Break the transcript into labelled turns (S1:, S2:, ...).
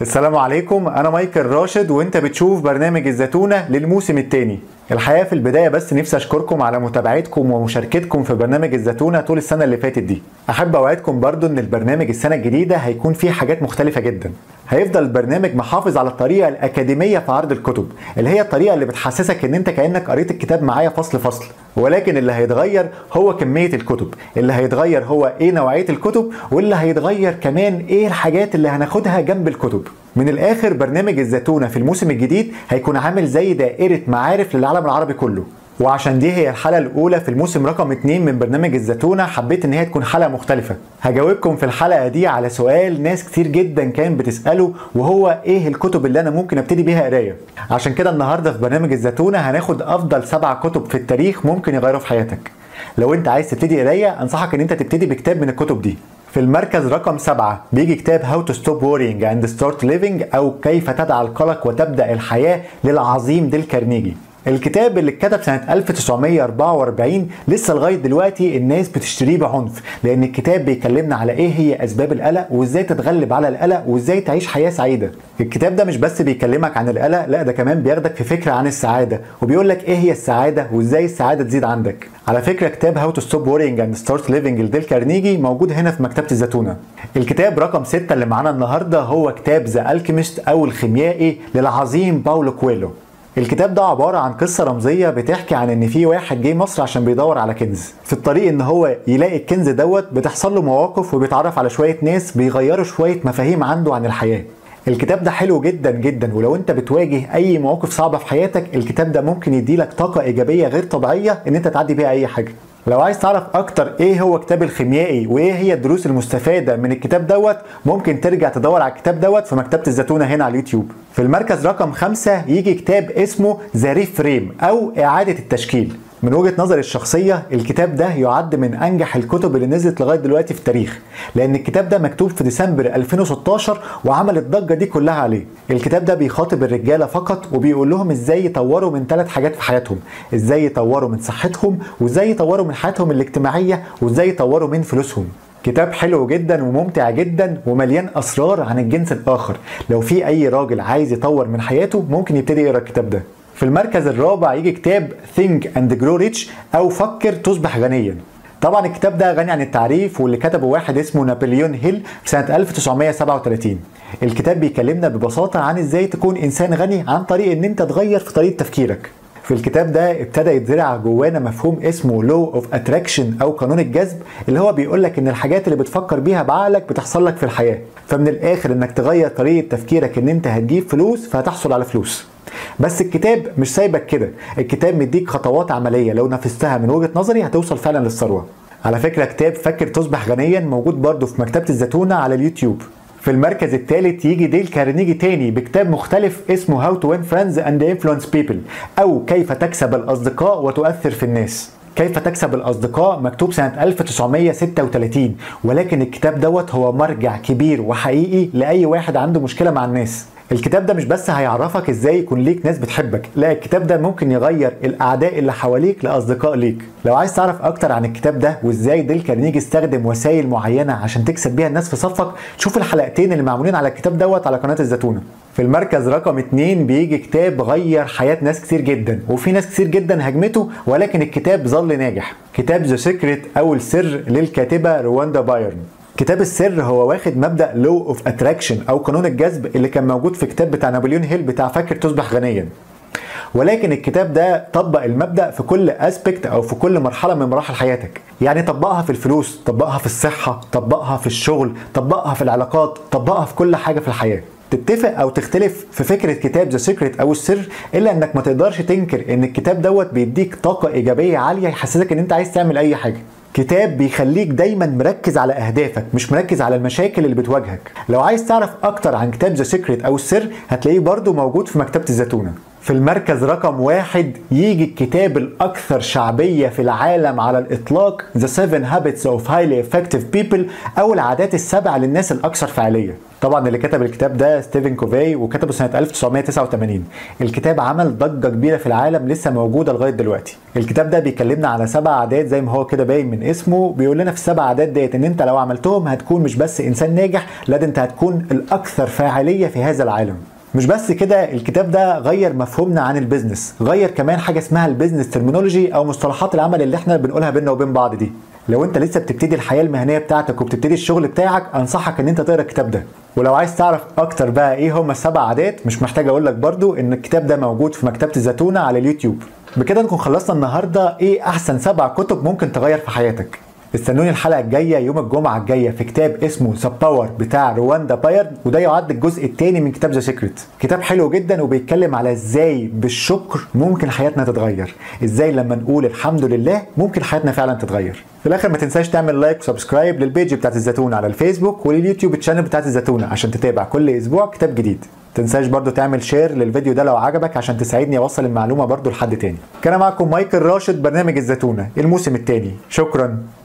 S1: السلام عليكم، أنا مايكل راشد وأنت بتشوف برنامج الزتونة للموسم الثاني. الحقيقة في البداية بس نفسي أشكركم على متابعتكم ومشاركتكم في برنامج الزتونة طول السنة اللي فاتت دي. أحب أوعدكم برضو إن البرنامج السنة الجديدة هيكون فيه حاجات مختلفة جدا. هيفضل البرنامج محافظ على الطريقة الأكاديمية في عرض الكتب، اللي هي الطريقة اللي بتحسسك إن أنت كأنك قريت الكتاب معايا فصل فصل، ولكن اللي هيتغير هو كمية الكتب، اللي هيتغير هو إيه نوعية الكتب، واللي هيتغير كمان إيه الحاجات اللي هناخدها جنب الكتب. من الآخر برنامج الزتونة في الموسم الجديد هيكون عامل زي دائرة معارف للعالم العربي كله. وعشان دي هي الحلقة الأولى في الموسم رقم 2 من برنامج الزتونة، حبيت إن هي تكون حلقة مختلفة. هجاوبكم في الحلقة دي على سؤال ناس كتير جدا كان بتسأله، وهو إيه الكتب اللي أنا ممكن أبتدي بيها قراية. عشان كده النهاردة في برنامج الزتونة هناخد أفضل 7 كتب في التاريخ ممكن يغيروا في حياتك. لو أنت عايز تبتدي قراية أنصحك إن أنت تبتدي بكتاب من الكتب دي. في المركز رقم 7 بيجي كتاب How to Stop Worrying and Start Living، أو كيف تدع القلق وتبدأ الحياة، للعظيم ديل كارنيجي. الكتاب اللي اتكتب سنة 1944 لسه لغاية دلوقتي الناس بتشتريه بعنف، لأن الكتاب بيكلمنا على إيه هي أسباب القلق وإزاي تتغلب على القلق وإزاي تعيش حياة سعيدة. الكتاب ده مش بس بيكلمك عن القلق، لا ده كمان بياخدك في فكرة عن السعادة، وبيقولك إيه هي السعادة وإزاي السعادة تزيد عندك. على فكرة كتاب How to Stop Worrying and Start Living لديل كارنيجي موجود هنا في مكتبة الزتونة. الكتاب رقم 6 اللي معانا النهاردة هو كتاب ذا الكيميست أو الخيميائي للعظيم باولو كويلو. الكتاب ده عبارة عن قصة رمزية بتحكي عن ان في واحد جه مصر عشان بيدور على كنز. في الطريق ان هو يلاقي الكنز دوت بتحصل له مواقف وبيتعرف على شوية ناس بيغيروا شوية مفاهيم عنده عن الحياة. الكتاب ده حلو جدا جدا، ولو انت بتواجه اي مواقف صعبة في حياتك الكتاب ده ممكن يديلك طاقة ايجابية غير طبيعية ان انت تعدي بيها اي حاجة. لو عايز تعرف اكتر ايه هو كتاب الخيميائي وايه هي الدروس المستفادة من الكتاب دوت، ممكن ترجع تدور على الكتاب دوت في مكتبة الزتونة هنا على اليوتيوب. في المركز رقم 5 يجي كتاب اسمه ذا ريفريم او اعادة التشكيل. من وجهة نظري الشخصية الكتاب ده يعد من أنجح الكتب اللي نزلت لغاية دلوقتي في التاريخ، لأن الكتاب ده مكتوب في ديسمبر 2016 وعمل الضجة دي كلها عليه. الكتاب ده بيخاطب الرجالة فقط وبيقول لهم إزاي يطوروا من 3 حاجات في حياتهم، إزاي يطوروا من صحتهم وإزاي يطوروا من حياتهم الاجتماعية وإزاي يطوروا من فلوسهم. كتاب حلو جدا وممتع جدا ومليان أسرار عن الجنس الآخر. لو في أي راجل عايز يطور من حياته ممكن يبتدي يقرأ الكتاب ده. في المركز الرابع يجي كتاب Think and Grow Rich أو فكر تصبح غنيا. طبعا الكتاب ده غني عن التعريف، واللي كتبه واحد اسمه نابليون هيل في سنة 1937. الكتاب بيكلمنا ببساطة عن ازاي تكون انسان غني عن طريق ان انت تغير في طريقة تفكيرك. في الكتاب ده ابتدى يتزرع جوانا مفهوم اسمه Law of Attraction أو قانون الجذب، اللي هو بيقولك إن الحاجات اللي بتفكر بيها بعقلك بتحصل لك في الحياة. فمن الآخر إنك تغير طريقة تفكيرك إن أنت هتجيب فلوس فهتحصل على فلوس. بس الكتاب مش سايبك كده، الكتاب مديك خطوات عملية لو نفذتها من وجهة نظري هتوصل فعلا للثروة. على فكرة كتاب فكر تصبح غنيا موجود برضه في مكتبة الزتونة على اليوتيوب. في المركز الثالث يجي ديل كارنيجي تاني بكتاب مختلف اسمه How to Win Friends and Influence People أو كيف تكسب الأصدقاء وتؤثر في الناس. كيف تكسب الأصدقاء مكتوب سنة 1936، ولكن الكتاب دوت هو مرجع كبير وحقيقي لأي واحد عنده مشكلة مع الناس. الكتاب ده مش بس هيعرفك ازاي يكون ليك ناس بتحبك، لا الكتاب ده ممكن يغير الاعداء اللي حواليك لاصدقاء ليك. لو عايز تعرف اكتر عن الكتاب ده وازاي ديل كارنيجي استخدم وسائل معينة عشان تكسب بيها الناس في صفك، شوف الحلقتين اللي معمولين على الكتاب دوت على قناة الزتونة. في المركز رقم 2 بيجي كتاب غير حياة ناس كتير جدا، وفي ناس كتير جدا هجمته ولكن الكتاب ظل ناجح. كتاب ذا سيكريت او السر للكاتبة رواندا بايرن. كتاب السر هو واخد مبدأ Law of Attraction أو قانون الجذب اللي كان موجود في كتاب بتاع نابليون هيل بتاع فكر تصبح غنيا، ولكن الكتاب ده طبق المبدأ في كل اسبكت أو في كل مرحلة من مراحل حياتك. يعني طبقها في الفلوس، طبقها في الصحة، طبقها في الشغل، طبقها في العلاقات، طبقها في كل حاجة في الحياة. تتفق او تختلف في فكره كتاب ذا سيكريت او السر، الا انك ما تقدرش تنكر ان الكتاب دوت بيديك طاقه ايجابيه عاليه يحسسك ان انت عايز تعمل اي حاجه. كتاب بيخليك دايما مركز على اهدافك مش مركز على المشاكل اللي بتواجهك. لو عايز تعرف اكتر عن كتاب ذا سيكريت او السر هتلاقيه برضو موجود في مكتبة الزتونة. في المركز رقم 1 يجي الكتاب الاكثر شعبية في العالم على الاطلاق The 7 Habits of Highly Effective People او العادات ال7 للناس الاكثر فعالية. طبعا اللي كتب الكتاب ده ستيفن كوفي، وكتبه سنة 1989. الكتاب عمل ضجة كبيرة في العالم لسه موجودة لغاية دلوقتي. الكتاب ده بيكلمنا على 7 عادات زي ما هو كده باين من اسمه، بيقول لنا في ال7 عادات ديت ان انت لو عملتهم هتكون مش بس انسان ناجح، لا ده انت هتكون الاكثر فاعلية في هذا العالم. مش بس كده، الكتاب ده غير مفهومنا عن البيزنس، غير كمان حاجة اسمها البيزنس ترمينولوجي او مصطلحات العمل اللي احنا بنقولها بيننا وبين بعض دي. لو انت لسه بتبتدي الحياة المهنية بتاعتك وبتبتدي الشغل بتاعك، انصحك ان انت تقرا الكتاب ده. ولو عايز تعرف اكتر بقى ايه هم ال7 عادات، مش محتاج اقول لك برضو ان الكتاب ده موجود في مكتبة الزتونة على اليوتيوب. بكده نكون خلصنا النهاردة ايه احسن 7 كتب ممكن تغير في حياتك. استنوني الحلقة الجاية يوم الجمعة الجاية في كتاب اسمه ذا باور بتاع رواندا بايرد، وده يعد الجزء الثاني من كتاب ذا سيكريت. كتاب حلو جدا وبيتكلم على ازاي بالشكر ممكن حياتنا تتغير، ازاي لما نقول الحمد لله ممكن حياتنا فعلا تتغير. في الاخر ما تنساش تعمل لايك وسبسكرايب للبيج بتاعت الزتونة على الفيسبوك ولليوتيوب تشانل بتاعت الزتونة عشان تتابع كل اسبوع كتاب جديد. تنساش برضو تعمل شير للفيديو ده لو عجبك عشان تساعدني اوصل المعلومة برضو لحد تاني. كان معكم مايكل راشد، برنامج الزتونة الموسم الثاني. شكرا.